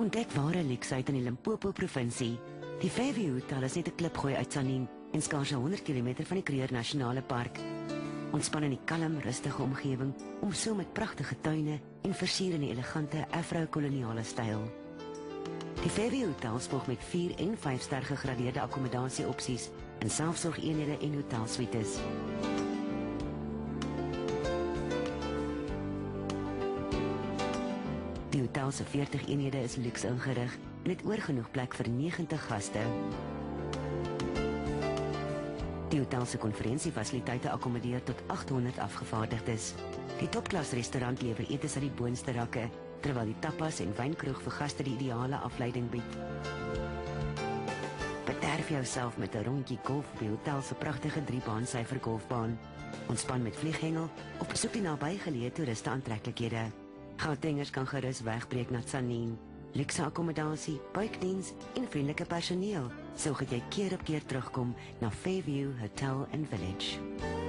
Ontdek ware luksheid in die Limpopo provinsie. Die Fairview Hotel is net 'n klipgooi uit Tsanin en skaars 100 km van die Kruger Nasionale Park. Ontspan in die kalm, rustige omgewing, omso met pragtige tuine en versier in die elegante afro-koloniale styl. Die Fairview Hotel spog met 4 en 5 ster gegradeerde akkommodasieopsies in selfsorgeenhede en hotelsuites. Die hotel se 40 eenhede is luks ingerig en het oorgenoeg plek vir 90 gaste. Die hotel se konferensiefasiliteite akkommodeer tot 800 afgevaardigdes. Die topklas restaurant lewer etes uit die boonste rakke, terwyl die tapas en wynkroeg vir gaste die ideale afleiding bied. Bederf jouself met 'n rondjie golf by die hotel se pragtige 3-baansyfer golfbaan. Ontspan met vlieghengel of besoek die nabygeleë toeriste aantreklikhede. Gautengers kan gerus wegbreek na Tsanin. Luxe akkommodasie, buikdiens en vriendelike personeel, sorg dat jy keer op keer terugkom na Fairview Hotel and Village.